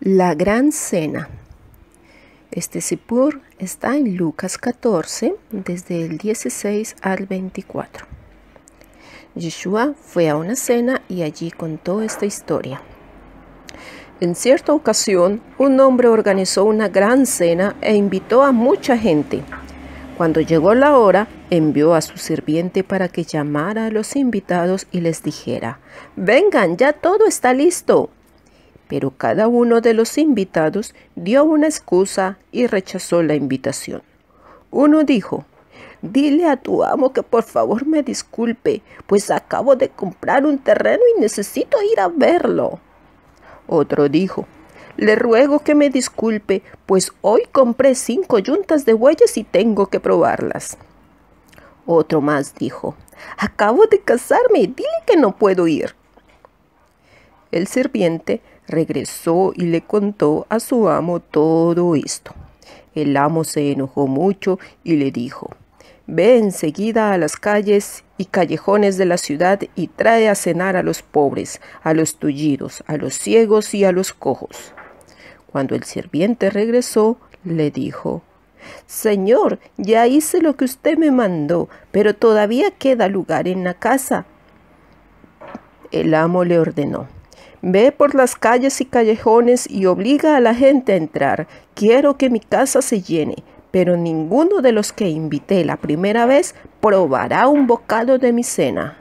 La gran cena. Este sipur está en Lucas 14, desde el 16 al 24. Yeshua fue a una cena y allí contó esta historia. En cierta ocasión, un hombre organizó una gran cena e invitó a mucha gente. Cuando llegó la hora, envió a su sirviente para que llamara a los invitados y les dijera: «Vengan, ya todo está listo». Pero cada uno de los invitados dio una excusa y rechazó la invitación. Uno dijo: «Dile a tu amo que por favor me disculpe, pues acabo de comprar un terreno y necesito ir a verlo». Otro dijo: «Le ruego que me disculpe, pues hoy compré 5 yuntas de bueyes y tengo que probarlas». Otro más dijo: «Acabo de casarme, dile que no puedo ir». El sirviente regresó y le contó a su amo todo esto. El amo se enojó mucho y le dijo: «Ve enseguida a las calles y callejones de la ciudad y trae a cenar a los pobres, a los tullidos, a los ciegos y a los cojos». Cuando el sirviente regresó, le dijo: «Señor, ya hice lo que usted me mandó, pero todavía queda lugar en la casa». El amo le ordenó: «Ve por las calles y callejones y obliga a la gente a entrar. Quiero que mi casa se llene, pero ninguno de los que invité la primera vez probará un bocado de mi cena».